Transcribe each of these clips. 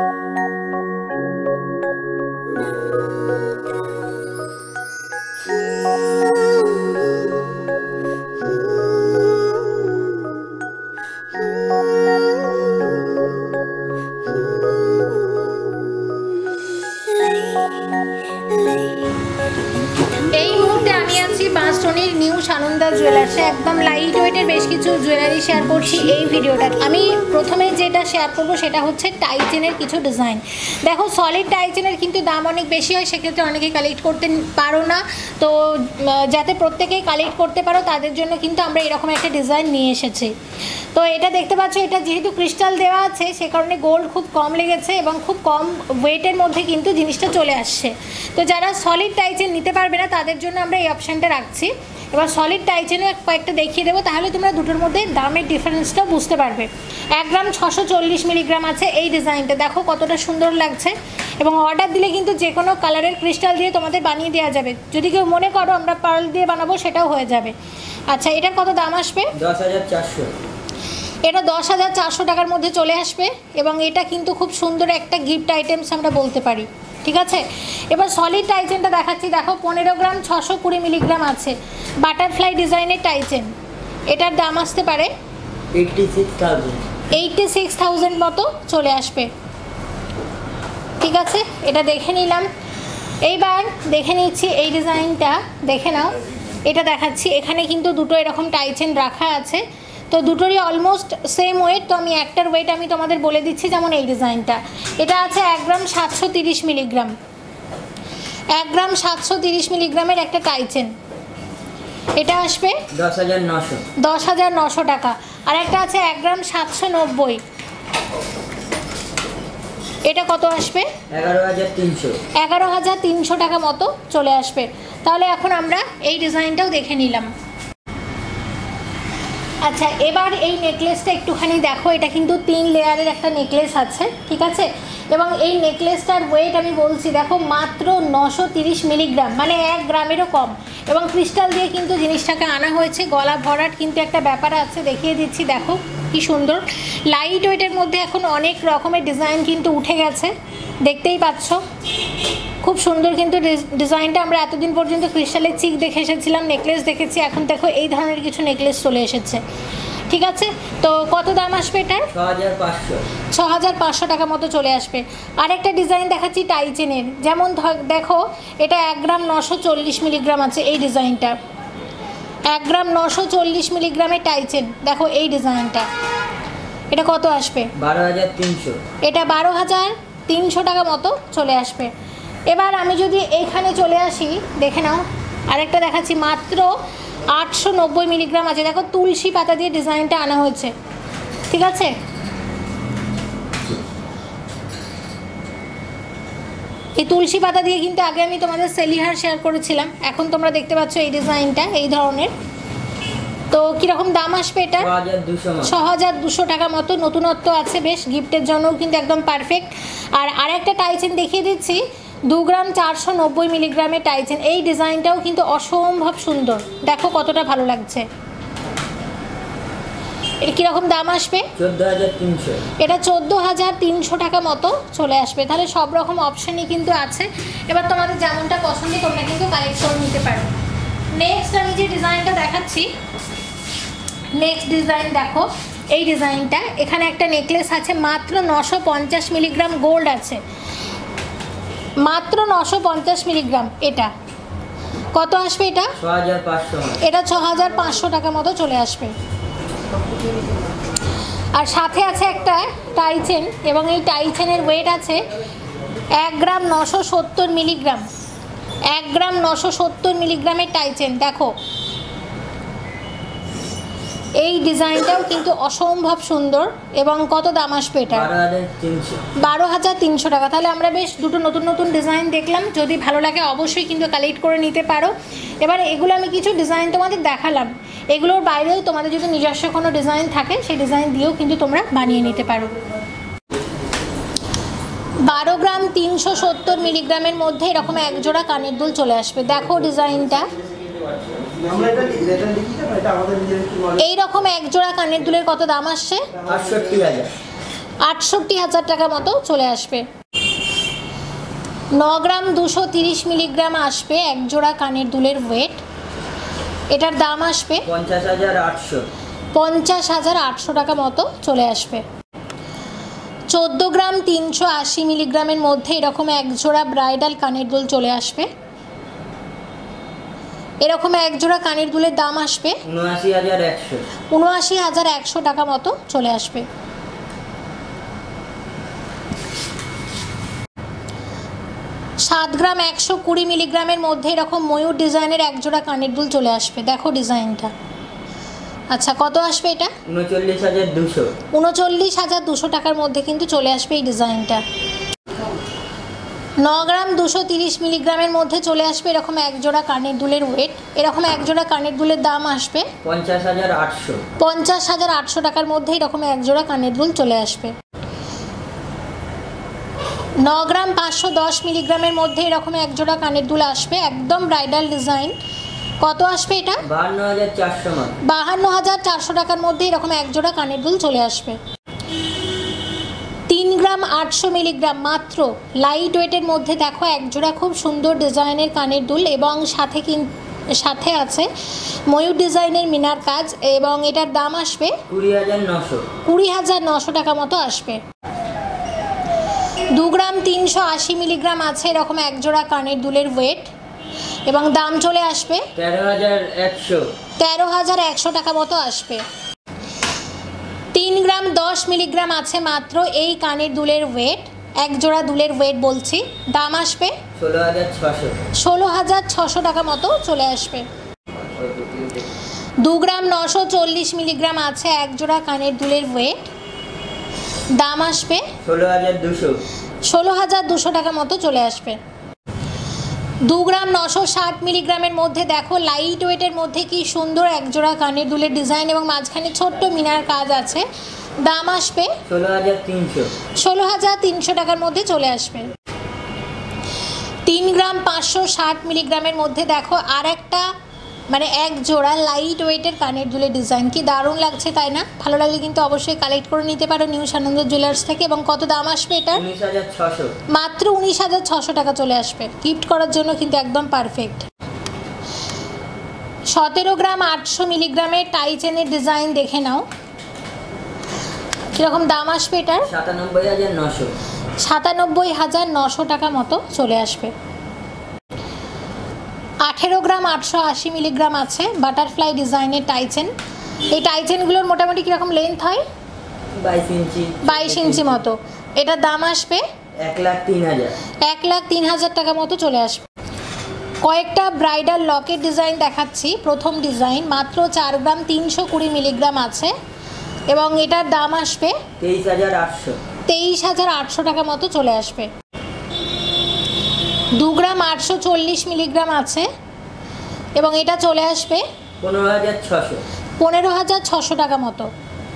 বাঁশদ্রনির new Sananda জুয়েলার্সে একদম light ওয়েটের বেশ কিছু জুয়েলারি শেয়ার করছি এই ভিডিওটা। আমি প্রথমে যেটা শেয়ার করব সেটা হচ্ছে টাই চেনের কিছু ডিজাইন। দেখো সলিড টাই চেনের কিন্তু দাম অনেক বেশি হয়, সেক্ষেত্রে অনেকে কালেক্ট করতে পারো না, তো যাতে প্রত্যেকেই কালেক্ট করতে পারো তাদের জন্য কিন্তু আমরা এরকম একটা ডিজাইন নিয়ে এসেছি। তো এটা দেখতে পাচ্ছ, এটা যেহেতু ক্রিস্টাল দেওয়া আছে সে কারণে গোল্ড খুব কম লেগেছে এবং খুব কম ওয়েটের মধ্যে কিন্তু জিনিসটা চলে আসছে। তো যারা সলিড টাই চেন নিতে পারবে না তাদের জন্য আমরা এই অপশানটা রাখছি। এবার সলিড টাই চেনও কয়েকটা দেখিয়ে দেবো, তাহলে তোমরা দুটোর মধ্যে দামের ডিফারেন্সটাও বুঝতে পারবে। 1 গ্রাম 640 মিলিগ্রাম আছে এই ডিজাইনটা, দেখো কতটা সুন্দর লাগছে। এবং অর্ডার দিলে কিন্তু যে কোনো কালারের ক্রিস্টাল দিয়ে তোমাদের বানিয়ে দেওয়া যাবে। যদি কেউ মনে করো আমরা পার্ল দিয়ে বানাবো সেটাও হয়ে যাবে। আচ্ছা, এটার কত দাম আসবে? 10,400। এটা 10,400 টাকার মধ্যে চলে আসবে এবং এটা কিন্তু খুব সুন্দর একটা গিফট আইটেমস আমরা বলতে পারি, ঠিক আছে। এবার সলিড টাই চেনটা দেখাচ্ছি। দেখো 15 গ্রাম 620 মিলিগ্রাম আছে, বাটারফ্লাই ডিজাইনের টাই চেন। এটার দাম আসতে পারে 86,000 মতো চলে আসবে, ঠিক আছে। এটা দেখে নিলাম। এইবার দেখে নিচ্ছি এই ডিজাইনটা, দেখে নাও। এটা দেখাচ্ছি, এখানে কিন্তু দুটো এরকম টাই চেন রাখা আছে, তো দুটোরই অলমোস্ট সেম ওয়েট। তো আমি একটার ওয়েট আমি তোমাদের বলে দিচ্ছি, যেমন এই ডিজাইনটা এটা আছে 1 গ্রাম 730 মিলিগ্রাম, 1 গ্রাম 730 মিলিগ্রামের একটা টাই চেন। এটা আসবে 10,900 টাকা। আর একটা আছে 1 গ্রাম 790, এটা কত আসবে? 11,300 টাকা মতো চলে আসবে। তাহলে এখন আমরা এই ডিজাইনটাও দেখে নিলাম। আচ্ছা, এবার এই নেকলেসটা একটুখানি দেখো। এটা কিন্তু 3 লেয়ারের একটা নেকলেস আছে, ঠিক আছে। এবং এই নেকলেসটার ওয়েট আমি বলছি, দেখো মাত্র 930 মিলিগ্রাম, মানে 1 গ্রামেরও কম। এবং ক্রিস্টাল দিয়ে কিন্তু জিনিসটাকে আনা হয়েছে, গলা ভরাট কিন্তু একটা ব্যাপার আছে, দেখিয়ে দিচ্ছি। দেখো কি সুন্দর লাইট ওয়েটের মধ্যে এখন অনেক রকমের ডিজাইন কিন্তু উঠে গেছে, দেখতেই পাচ্ছ। খুব সুন্দর কিন্তু ডিজাইনটা। আমরা এতদিন পর্যন্ত ক্রিস্টালের চিক দেখে এসেছিলাম, নেকলেস দেখেছি, এখন দেখো এই ধরনের কিছু নেকলেস চলে এসেছে, ঠিক আছে। তো কত দাম আসবে এটার? 6,500 টাকা মতো চলে আসবে। আরেকটা ডিজাইন দেখাচ্ছি টাই চেনের, যেমন দেখো এটা 1 গ্রাম 940 মিলিগ্রাম আছে এই ডিজাইনটা, 1 গ্রাম 940 মিলিগ্রামের টাই চেন। দেখো এই ডিজাইনটা, এটা কত আসবে? 12,300। এটা 12,300 টাকা মতো চলে আসবে। এবার আমি যদি এইখানে চলে আসি, দেখে নাও আরেকটা দেখাচ্ছি, মাত্র 890 মিলিগ্রাম আছে। দেখো তুলসী পাতা দিয়ে ডিজাইনটা আনা হয়েছে, ঠিক আছে। এই তুলসী পাতা দিয়ে কিন্তু আগে আমি তোমাদের সেলিহার শেয়ার করেছিলাম, এখন তোমরা দেখতে পাচ্ছ এই ডিজাইনটা এই ধরনের। তো কীরকম দাম আসবে এটা? 6,200 টাকা মতো। নতুনত্ব আছে বেশ, গিফটের জন্যও কিন্তু একদম পারফেক্ট। আর আরেকটা টাই চেন দেখিয়ে দিচ্ছি, 2 গ্রাম 490 মিলিগ্রামের টাই চেন। এই ডিজাইনটাও কিন্তু অসম্ভব সুন্দর, দেখো কতটা ভালো লাগছে। এর কীরকম দাম আসবে? 14,300। এটা 14,300 টাকা মতো চলে আসবে। তাহলে সব রকম অপশানই কিন্তু আছে। এবার তোমাদের যেমনটা পছন্দ তোমরা কিন্তু কালেক্ট করে নিতে পারো। নেক্সট আমি যে ডিজাইনটা দেখাচ্ছি, নেক্সট ডিজাইন দেখো এই ডিজাইনটা। এখানে একটা নেকলেস আছে, মাত্র 950 মিলিগ্রাম গোল্ড আছে, মাত্র 950 মিলিগ্রাম। এটা কত আসবে? এটা 6,500। এটা 6,500 টাকা মতো চলে আসবে। আর সাথে আছে একটা টাই চেন, এবং এই টাই চেনের ওয়েট আছে 1 গ্রাম 970 মিলিগ্রাম, 1 গ্রাম 970 মিলিগ্রামের টাই চেন। দেখো এই ডিজাইনটাও কিন্তু অসম্ভব সুন্দর। এবং কত দাম আসবে এটা? 12,300 টাকা। তাহলে আমরা বেশ দুটো নতুন নতুন ডিজাইন দেখলাম, যদি ভালো লাগে অবশ্যই কিন্তু কালেক্ট করে নিতে পারো। এবার এগুলো আমি কিছু ডিজাইন তোমাদের দেখালাম, এগুলোর বাইরেও তোমাদের যদি নিজস্ব কোনো ডিজাইন থাকে সেই ডিজাইন দিয়েও কিন্তু তোমরা বানিয়ে নিতে পারো। 12 গ্রাম 370 মিলিগ্রামের মধ্যে এরকম এক জোড়া কানের দুল চলে আসবে। দেখো ডিজাইনটা, এইরকম এক জোড়া কানের দুলের কত দাম আসছে? 68,000 টাকা মতো চলে আসবে। 9 গ্রাম 230 মিলিগ্রাম আসবে এক জোড়া কানের দুলের ওয়েট। এটার দাম আসবে 50,800 টাকা মতো চলে আসবে। 14 গ্রাম 380 মিলিগ্রামের মধ্যে এরকম এক জোড়া ব্রাইডাল কানের দুল চলে আসবে। এরকম এক জোড়া কানের দুলের দাম আসবে 79,100 টাকা মতো চলে আসবে। 7 গ্রাম 120 মিলিগ্রামের মধ্যে এরকম ময়ূর ডিজাইনের এক জোড়া কানের দুল চলে আসবে। দেখো ডিজাইনটা। আচ্ছা, কত আসবে এটা? 39,200 টাকার মধ্যে কিন্তু চলে আসবে এই ডিজাইনটা। 9 গ্রাম 230 মিলিগ্রামের মধ্যে চলে আসবে এরকম এক জোড়া কানের দুলের ওয়েট। এরকম এক জোড়া কানের দুলের দাম আসবে 50,800 টাকার মধ্যে এরকম এক জোড়া কানের দুল চলে আসবে। 9 গ্রাম 510 মিলিগ্রামের মধ্যে এরকম এক জোড়া কানের দুল আসবে, একদম ব্রাইডাল ডিজাইন। কত আসবে এটা? 52,400 টাকার মধ্যে এরকম এক জোড়া কানের দুল চলে আসবে। 3 গ্রাম 800 মিলিগ্রাম মাত্র লাইট ওয়েটের মধ্যে দেখো এক জোড়া খুব সুন্দর ডিজাইনের কানের দুল এবং সাথে আছে ময়ূর ডিজাইনের মিনার কাজ এবং এটার দাম আসবে 20,900 টাকা মতো আসবে। 2 গ্রাম 380 মিলিগ্রাম আছে এরকম এক জোড়া কানের দুলের ওয়েট এবং দাম চলে আসবে 13,100 টাকা মতো আসবে। 3 গ্রাম 10 মিলিগ্রাম আছে মাত্র এই কানের দুলের ওয়েট, এক জোড়া দুলের ওয়েট বলছি, দাম আসবে 16,600 টাকা মতো চলে আসবে। 2 গ্রাম 940 মিলিগ্রাম আছে এক জোড়া কানের দুলের ওয়েট, দাম আসবে 16,200 টাকা মতো চলে আসবে। 2 গ্রাম 960 মিলিগ্রামের মধ্যে দেখো লাইট ওয়েটের মধ্যে কি সুন্দর এক জোড়া কানের দুলের ডিজাইন এবং মাঝখানে ছোট্ট মিনার কাজ আছে, দাম আসবে 16,300 টাকার মধ্যে চলে আসবে। 3 গ্রাম 560 মিলিগ্রামের মধ্যে দেখো আর একটা মানে এক জোড়া লাইট ওয়েটের কানের দুলের ডিজাইন, কি দারুণ লাগছে তাই না? ভালো লাগলে কিন্তু অবশ্যই কালেক্ট করে নিতে পারো নিউ সানন্দা জুয়েলার্স থেকে। এবং কত দাম আসবে এটা? মাত্র 19,600 টাকা চলে আসবে। গিফট করার জন্য কিন্তু একদম পারফেক্ট। 17 গ্রাম 800 মিলিগ্রামের টাই চেনের ডিজাইন দেখে নাও কীরকম দাম আসবে এটার? 97,900 টাকা মতো চলে আসবে। 18 গ্রাম 880 মিলিগ্রাম আছে বাটারফ্লাই ডিজাইনের টাইচেন। এই টাইচেনগুলোর মোটামুটি কীরকম লেন্থ হয়? 22 ইঞ্চি মতো। এটার দাম আসবে 1,03,000 টাকা মতো চলে আসবে। কয়েকটা ব্রাইডাল লকেট ডিজাইন দেখাচ্ছি। প্রথম ডিজাইন মাত্র 4 গ্রাম 320 মিলিগ্রাম আছে এবং এটার দাম আসবে 23,800 টাকা মতো চলে আসবে। 2 গ্রাম 840 মিলিগ্রাম আছে এবং এটা চলে আসবে 15,600 টাকা মতো।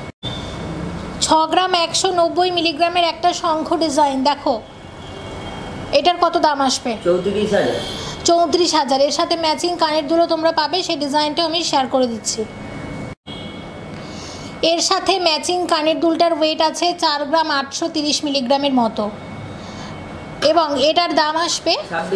6 গ্রাম 190 মিলিগ্রামের একটা শঙ্খ ডিজাইন দেখো, এটার কত দাম আসবে? 34,000। এর সাথে ম্যাচিং কানের দুলও তোমরা পাবে, সেই ডিজাইনটাও আমি শেয়ার করে দিচ্ছি। এর সাথে ম্যাচিং কানের দুলটার ওয়েট আছে 4 গ্রাম 830 মিলিগ্রামের মতো এবং এটার দাম আসবে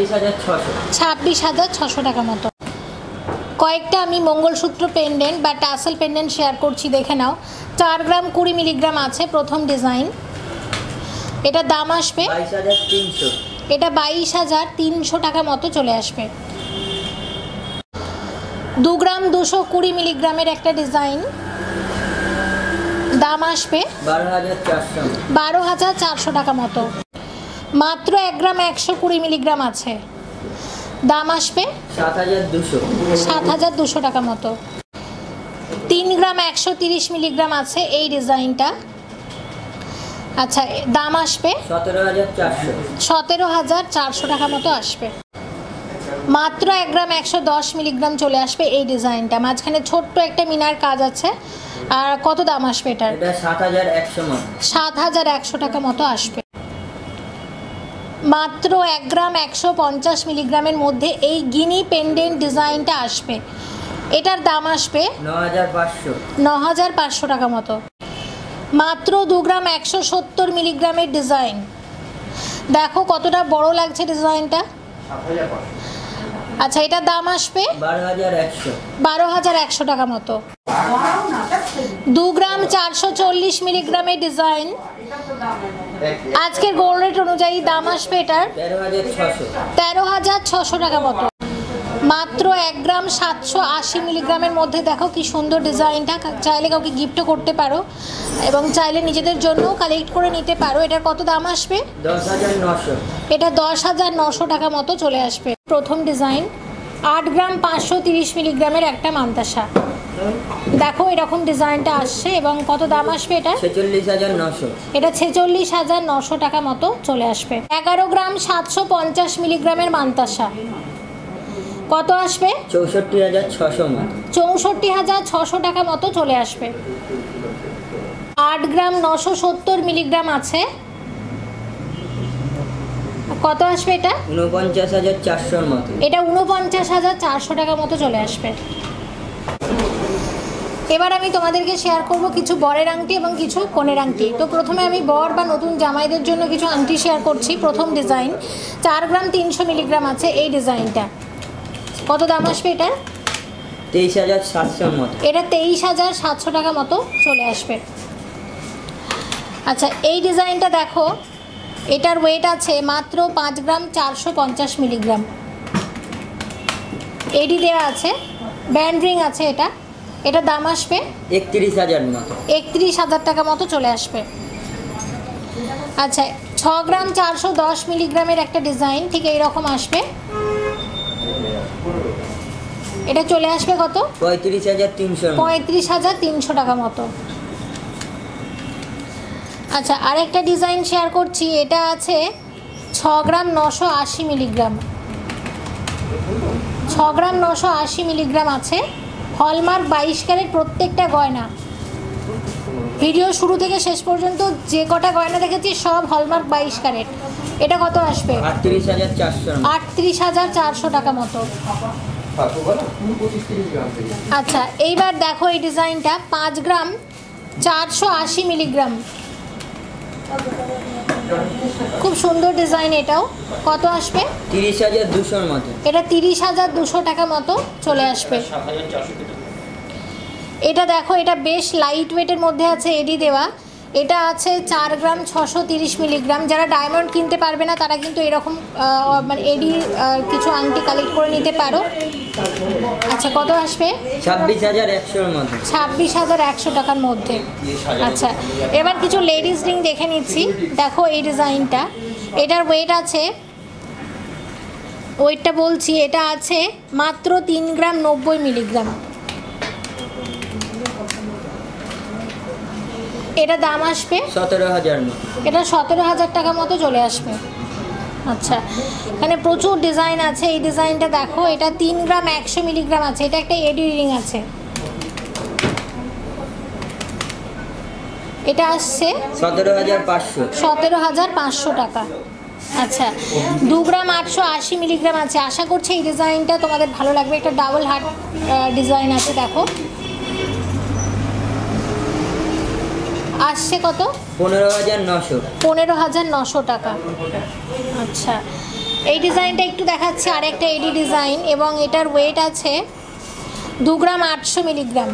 26,600 টাকা মতো। কয়েকটা আমি মঙ্গলসূত্র পেন্ডেন্ট বা টাসেল পেন্ডেন্ট শেয়ার করছি, দেখে নাও। 4 গ্রাম 20 মিলিগ্রাম আছে প্রথম ডিজাইন, এটার দাম আসবে এটা 22,300 টাকা মতো চলে আসবে। 2 গ্রাম 220 মিলিগ্রামের একটা ডিজাইন, দাম আসবে 12,400 টাকা মতো। মাত্র 1 গ্রাম 120 মিলিগ্রাম আছে, দাম আসবে 7,200 টাকা মতো। 3 গ্রাম 130 মিলিগ্রাম আছে এই ডিজাইনটা, আচ্ছা দাম আসবে 17,400 টাকা মতো আসবে। মাত্র 1 গ্রাম 110 মিলিগ্রাম চলে আসবে এই ডিজাইনটা, মাঝখানে ছোট্ট একটা মিনার কাজ আছে। আর কত দাম আসবে এটার? 7,100 টাকা মতো আসবে। মাত্র 1 গ্রাম 150 মিলিগ্রামের মধ্যে এই গিনি পেন্ডেন্ট ডিজাইনটা আসবে, এটার দাম আসবে 9,500 টাকা মতো। মাত্র 2 গ্রাম 170 মিলিগ্রামের ডিজাইন। দেখো কতটা বড় লাগছে ডিজাইনটা। আচ্ছা, এটার দাম আসবে 12,100 টাকা মতো। 2 গ্রাম 440 মিলিগ্রামের ডিজাইন। আজকের গোল্ড রেট অনুযায়ী দাম আসবে এটার 13,600 টাকা মতো। মাত্র 1 গ্রাম 780 মিলিগ্রামের মধ্যে দেখো কি সুন্দর ডিজাইনটা। চাইলে কাউকে গিফটও করতে পারো এবং চাইলে নিজেদের জন্য কালেক্ট করে নিতে পারো। এটার কত দাম আসবে? 10,900। এটা 10,900 টাকা মতো চলে আসবে। প্রথম ডিজাইন 8 গ্রাম 530 মিলিগ্রামের একটা মান্তাসা। দেখো এরকম ডিজাইনটা আসছে এবং কত দাম আসবে এটা? 46,900। এটা 46,900 টাকা মতো চলে আসবে। 11 গ্রাম 750 মিলিগ্রামের মান্তাসা কত আসবে? 64,600 মতো। 64,600 টাকা মতো চলে আসবে। 8 গ্রাম 970 মিলিগ্রাম আছে, কত আসবে এটা? 49,400 মতো। এটা 49,400 টাকা মতো চলে আসবে। এবার আমি তোমাদেরকে শেয়ার করব কিছু বরের আংটি এবং কিছু কনের আংটি। তো প্রথমে আমি বর বা নতুন জামাইদের জন্য কিছু আংটি শেয়ার করছি। প্রথম ডিজাইন 4 গ্রাম 300 মিলিগ্রাম আছে এই ডিজাইনটা। কত দাম আসবে এটা? 23,700 মতো। এটা 23,700 টাকা মতো চলে আসবে। আচ্ছা, এই ডিজাইনটা দেখো, এটার ওয়েট আছে মাত্র 5 গ্রাম 450 মিলিগ্রাম। এডি দেওয়া আছে, ব্যান্ড রিং আছে। এটার দাম আসবে 31,000 মতো। 31,000 টাকা মতো চলে আসবে। আচ্ছা, 6 গ্রাম 410 মিলিগ্রামের একটা ডিজাইন ঠিক এইরকম আসবে। এটা চলে আসবে কত? 35,300। 35,300 টাকা মতো। আচ্ছা, আরেকটা ডিজাইন শেয়ার করছি। এটা আছে 6 গ্রাম 980 মিলিগ্রাম। 6 গ্রাম 980 মিলিগ্রাম আছে। হলমার্ক 22 ক্যারেট প্রত্যেকটা গয়না। ভিডিও শুরু থেকে শেষ পর্যন্ত যে কটা গয়না দেখেছি সব হলমার্ক 22 ক্যারেট। এটা কত আসবে? 38,400। 38,400 টাকা মতো। আচ্ছা, এইবার দেখো এই ডিজাইনটা 5 গ্রাম 480 মিলিগ্রাম। খুব সুন্দর ডিজাইন। এটাও কত আসবে? 30,200 মতো। এটা 30,200 টাকা মতো চলে আসবে। এটা দেখো, এটা বেশ লাইট ওয়েটের মধ্যে আছে, এডি দেওয়া। এটা আছে 4 গ্রাম 630 মিলিগ্রাম। যারা ডায়মন্ড কিনতে পারবে না তারা কিন্তু এরকম মানে এডি কিছু আংটি কালেক্ট করে নিতে পারো। আচ্ছা, কত আসবে? 26,100 মতো। 26,100 টাকার মধ্যে। আচ্ছা, এবার কিছু লেডিস রিং দেখে নিচ্ছি। দেখো এই ডিজাইনটা, এটার ওয়েট আছে, ওয়েটটা বলছি, এটা আছে মাত্র 3 গ্রাম 90 মিলিগ্রাম। এটা দাম আসবে 17,000 মতো। এটা 17,000 টাকা মতো চলে আসবে। আচ্ছা, এখানে প্রচুর ডিজাইন আছে। এই ডিজাইনটা দেখো, এটা 3 গ্রাম 100 মিলিগ্রাম আছে। এটা একটা এডি রিং আছে। এটা আসছে 17,500। 17,500 টাকা। আচ্ছা, 2 গ্রাম 880 মিলিগ্রাম আছে। আশা করছি এই ডিজাইনটা তোমাদের ভালো লাগবে। একটা ডাবল হার্ট ডিজাইন আছে। দেখো আসছে কত? 15,900। 15,900 টাকা। আচ্ছা, এই ডিজাইনটা একটু দেখাচ্ছি, আরেকটা এডি ডিজাইন এবং এটার ওয়েট আছে 2 গ্রাম 800 মিলিগ্রাম।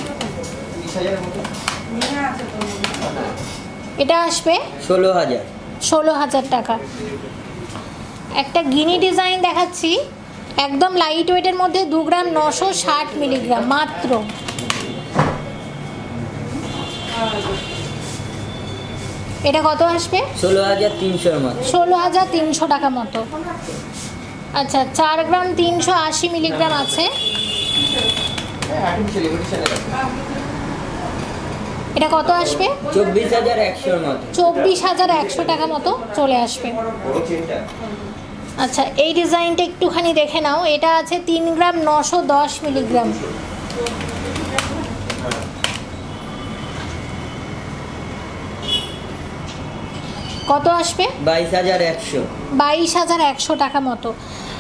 এটা আসবে 16,000 টাকা। একটা গিনি ডিজাইন দেখাচ্ছি, একদম লাইট ওয়েটের মধ্যে 2 গ্রাম 960 মিলিগ্রাম মাত্র। এটা কত আসবে? 16,300 মতো। 16,300 টাকা মতো। আচ্ছা, 4 গ্রাম 380 মিলিগ্রাম আছে। এটা কত আসবে? 24,100 মতো। 24,100 টাকা মতো চলে আসবে। আচ্ছা, এই ডিজাইনটা একটুখানি দেখে নাও। এটা আছে 3 গ্রাম 910 মিলিগ্রাম। কত আসবে? 22,100। 22,100 টাকা মতো।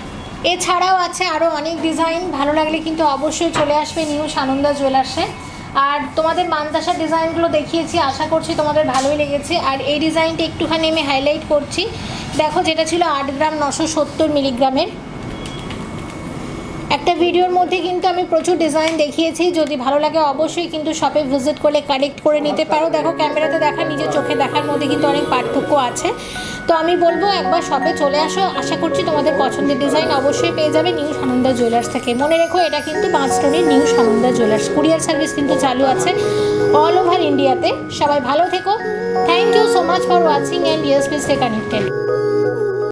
এছাড়াও আছে আরও অনেক ডিজাইন। ভালো লাগলে কিন্তু অবশ্যই চলে আসবে নিউ সানন্দা জুয়েলার্সে। আর তোমাদের মানতাসা ডিজাইনগুলো দেখিয়েছি, আশা করছি তোমাদের ভালোই লেগেছে। আর এই ডিজাইনটা একটুখানি আমি হাইলাইট করছি। দেখো, যেটা ছিল 8 গ্রাম 970 মিলিগ্রামের। একটা ভিডিওর মধ্যে কিন্তু আমি প্রচুর ডিজাইন দেখিয়েছি, যদি ভালো লাগে অবশ্যই কিন্তু শপে ভিজিট করলে কালেক্ট করে নিতে পারো। দেখো, ক্যামেরাতে দেখা নিজের চোখে দেখার মধ্যে কিন্তু অনেক পার্থক্য আছে। তো আমি বলবো একবার শপে চলে আসো, আশা করছি তোমাদের পছন্দের ডিজাইন অবশ্যই পেয়ে যাবে নিউ সানন্দা জুয়েলার্স থেকে। মনে রেখো, এটা কিন্তু বাঁশদ্রোণীর new Sananda jewellers. Courier service কিন্তু চালু আছে অল ওভার ইন্ডিয়াতে। সবাই ভালো থেকো। Thank you so much for watching and yes please stay connected.